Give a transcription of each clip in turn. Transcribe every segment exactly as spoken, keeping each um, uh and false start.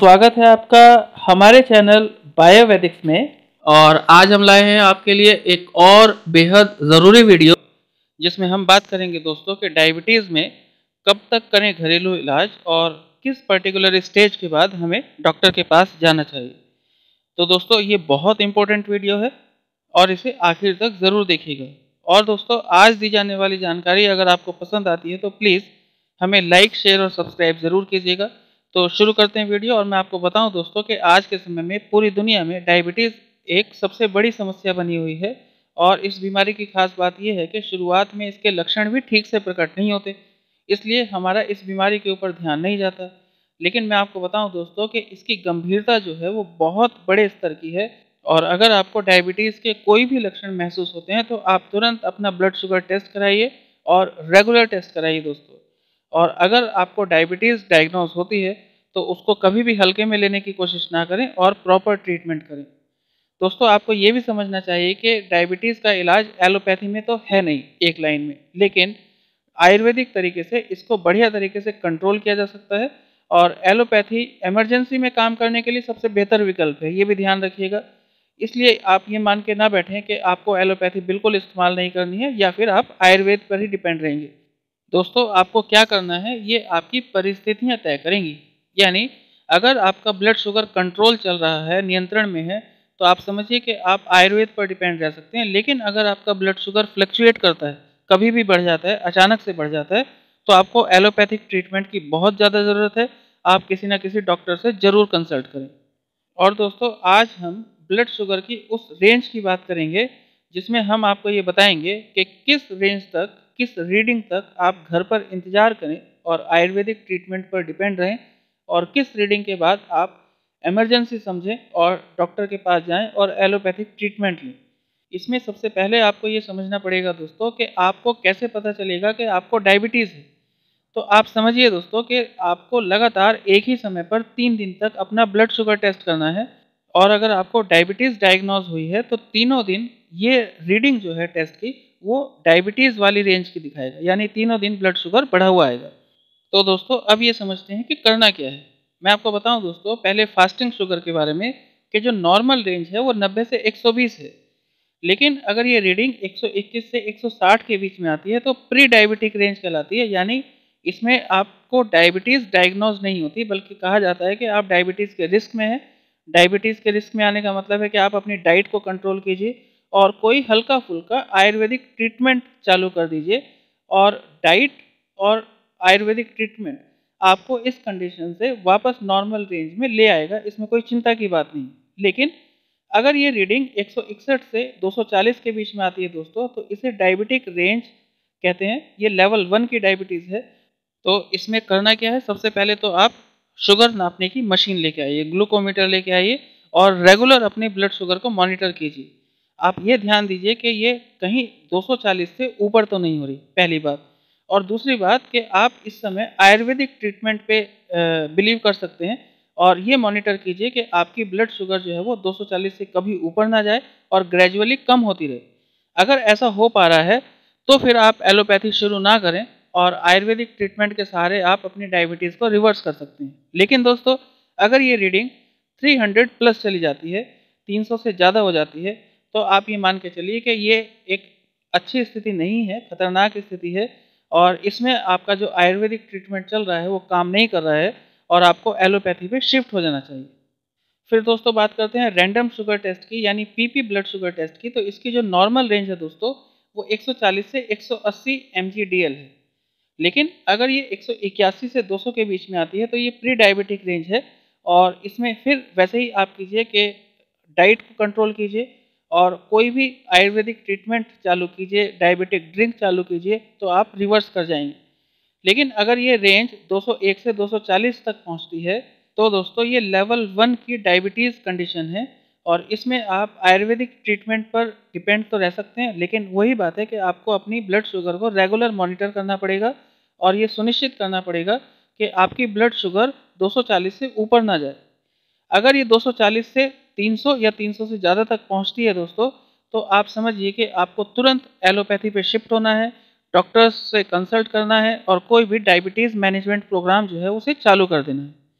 स्वागत है आपका हमारे चैनल बायोवैदिक्स में। और आज हम लाए हैं आपके लिए एक और बेहद ज़रूरी वीडियो, जिसमें हम बात करेंगे दोस्तों कि डायबिटीज़ में कब तक करें घरेलू इलाज और किस पर्टिकुलर स्टेज के बाद हमें डॉक्टर के पास जाना चाहिए। तो दोस्तों ये बहुत इंपॉर्टेंट वीडियो है और इसे आखिर तक ज़रूर देखिएगा। और दोस्तों आज दी जाने वाली जानकारी अगर आपको पसंद आती है तो प्लीज़ हमें लाइक, शेयर और सब्सक्राइब ज़रूर कीजिएगा। तो शुरू करते हैं वीडियो। और मैं आपको बताऊं दोस्तों कि आज के समय में पूरी दुनिया में डायबिटीज़ एक सबसे बड़ी समस्या बनी हुई है। और इस बीमारी की खास बात यह है कि शुरुआत में इसके लक्षण भी ठीक से प्रकट नहीं होते, इसलिए हमारा इस बीमारी के ऊपर ध्यान नहीं जाता। लेकिन मैं आपको बताऊं दोस्तों कि इसकी गंभीरता जो है वो बहुत बड़े स्तर की है। और अगर आपको डायबिटीज़ के कोई भी लक्षण महसूस होते हैं तो आप तुरंत अपना ब्लड शुगर टेस्ट कराइए और रेगुलर टेस्ट कराइए दोस्तों। और अगर आपको डायबिटीज़ डायग्नोज होती है तो उसको कभी भी हल्के में लेने की कोशिश ना करें और प्रॉपर ट्रीटमेंट करें। दोस्तों आपको ये भी समझना चाहिए कि डायबिटीज़ का इलाज एलोपैथी में तो है नहीं एक लाइन में, लेकिन आयुर्वेदिक तरीके से इसको बढ़िया तरीके से कंट्रोल किया जा सकता है। और एलोपैथी इमरजेंसी में काम करने के लिए सबसे बेहतर विकल्प है, ये भी ध्यान रखिएगा। इसलिए आप ये मान के ना बैठें कि आपको एलोपैथी बिल्कुल इस्तेमाल नहीं करनी है या फिर आप आयुर्वेद पर ही डिपेंड रहेंगे। दोस्तों आपको क्या करना है ये आपकी परिस्थितियां तय करेंगी। यानी अगर आपका ब्लड शुगर कंट्रोल चल रहा है, नियंत्रण में है, तो आप समझिए कि आप आयुर्वेद पर डिपेंड रह सकते हैं। लेकिन अगर आपका ब्लड शुगर फ्लक्चुएट करता है, कभी भी बढ़ जाता है, अचानक से बढ़ जाता है, तो आपको एलोपैथिक ट्रीटमेंट की बहुत ज़्यादा ज़रूरत है। आप किसी न किसी डॉक्टर से ज़रूर कंसल्ट करें। और दोस्तों आज हम ब्लड शुगर की उस रेंज की बात करेंगे जिसमें हम आपको ये बताएंगे कि किस रेंज तक, किस रीडिंग तक आप घर पर इंतज़ार करें और आयुर्वेदिक ट्रीटमेंट पर डिपेंड रहें, और किस रीडिंग के बाद आप इमरजेंसी समझें और डॉक्टर के पास जाएं और एलोपैथिक ट्रीटमेंट लें। इसमें सबसे पहले आपको ये समझना पड़ेगा दोस्तों कि आपको कैसे पता चलेगा कि आपको डायबिटीज़ है। तो आप समझिए दोस्तों कि आपको लगातार एक ही समय पर तीन दिन तक अपना ब्लड शुगर टेस्ट करना है। और अगर आपको डायबिटीज़ डायग्नोज हुई है तो तीनों दिन ये रीडिंग जो है टेस्ट की वो डायबिटीज़ वाली रेंज की दिखाएगा, यानी तीनों दिन ब्लड शुगर बढ़ा हुआ आएगा। तो दोस्तों अब ये समझते हैं कि करना क्या है। मैं आपको बताऊं दोस्तों पहले फास्टिंग शुगर के बारे में कि जो नॉर्मल रेंज है वो नब्बे से एक सौ बीस है। लेकिन अगर ये रीडिंग एक सौ इक्कीस से एक सौ साठ के बीच में आती है तो प्री डायबिटिक रेंज कहलाती है। यानी इसमें आपको डायबिटीज़ डायग्नोज नहीं होती, बल्कि कहा जाता है कि आप डायबिटीज़ के रिस्क में हैं। डायबिटीज़ के रिस्क में आने का मतलब है कि आप अपनी डाइट को कंट्रोल कीजिए और कोई हल्का फुल्का आयुर्वेदिक ट्रीटमेंट चालू कर दीजिए। और डाइट और आयुर्वेदिक ट्रीटमेंट आपको इस कंडीशन से वापस नॉर्मल रेंज में ले आएगा, इसमें कोई चिंता की बात नहीं। लेकिन अगर ये रीडिंग एक सौ इकसठ से दो सौ चालीस के बीच में आती है दोस्तों तो इसे डायबिटिक रेंज कहते हैं। ये लेवल वन की डायबिटीज़ है। तो इसमें करना क्या है, सबसे पहले तो आप शुगर नापने की मशीन लेके आइए, ग्लूकोमीटर लेके आइए और रेगुलर अपने ब्लड शुगर को मॉनिटर कीजिए। आप ये ध्यान दीजिए कि ये कहीं दो सौ चालीस से ऊपर तो नहीं हो रही, पहली बात। और दूसरी बात कि आप इस समय आयुर्वेदिक ट्रीटमेंट पे बिलीव कर सकते हैं और ये मॉनिटर कीजिए कि आपकी ब्लड शुगर जो है वो दो सौ चालीस से कभी ऊपर ना जाए और ग्रेजुअली कम होती रहे। अगर ऐसा हो पा रहा है तो फिर आप एलोपैथी शुरू ना करें और आयुर्वेदिक ट्रीटमेंट के सहारे आप अपनी डायबिटीज़ को रिवर्स कर सकते हैं। लेकिन दोस्तों अगर ये रीडिंग तीन सौ प्लस चली जाती है, तीन सौ से ज़्यादा हो जाती है, तो आप ये मान के चलिए कि ये एक अच्छी स्थिति नहीं है, खतरनाक स्थिति है और इसमें आपका जो आयुर्वेदिक ट्रीटमेंट चल रहा है वो काम नहीं कर रहा है और आपको एलोपैथी पे शिफ्ट हो जाना चाहिए। फिर दोस्तों बात करते हैं रैंडम शुगर टेस्ट की, यानी पीपी ब्लड शुगर टेस्ट की। तो इसकी जो नॉर्मल रेंज है दोस्तों वो एक सौ चालीस से एक सौ अस्सी एम जी डी एल है। लेकिन अगर ये एक सौ इक्यासी से दो सौ के बीच में आती है तो ये प्री डायबिटिक रेंज है। और इसमें फिर वैसे ही आप कीजिए कि डाइट को कंट्रोल कीजिए और कोई भी आयुर्वेदिक ट्रीटमेंट चालू कीजिए, डायबिटिक ड्रिंक चालू कीजिए, तो आप रिवर्स कर जाएंगे। लेकिन अगर ये रेंज दो सौ एक से दो सौ चालीस तक पहुंचती है तो दोस्तों ये लेवल वन की डायबिटीज़ कंडीशन है और इसमें आप आयुर्वेदिक ट्रीटमेंट पर डिपेंड तो रह सकते हैं। लेकिन वही बात है कि आपको अपनी ब्लड शुगर को रेगुलर मॉनिटर करना पड़ेगा और ये सुनिश्चित करना पड़ेगा कि आपकी ब्लड शुगर दो सौ चालीस से ऊपर ना जाए। अगर ये दो सौ चालीस से तीन सौ या तीन सौ से ज़्यादा तक पहुंचती है दोस्तों तो आप समझिए कि आपको तुरंत एलोपैथी पे शिफ्ट होना है, डॉक्टर्स से कंसल्ट करना है और कोई भी डायबिटीज़ मैनेजमेंट प्रोग्राम जो है उसे चालू कर देना है।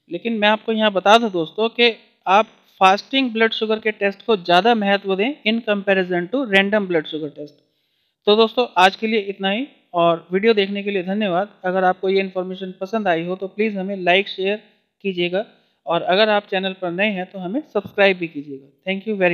लेकिन मैं आपको यहाँ बता दूं दोस्तों कि आप फास्टिंग ब्लड शुगर के टेस्ट को ज़्यादा महत्व दें in comparison to random blood sugar test. तो दोस्तों आज के लिए इतना ही, और वीडियो देखने के लिए धन्यवाद। अगर आपको ये इन्फॉर्मेशन पसंद आई हो तो प्लीज़ हमें लाइक शेयर कीजिएगा, और अगर आप चैनल पर नए हैं तो हमें सब्सक्राइब भी कीजिएगा। Thank you very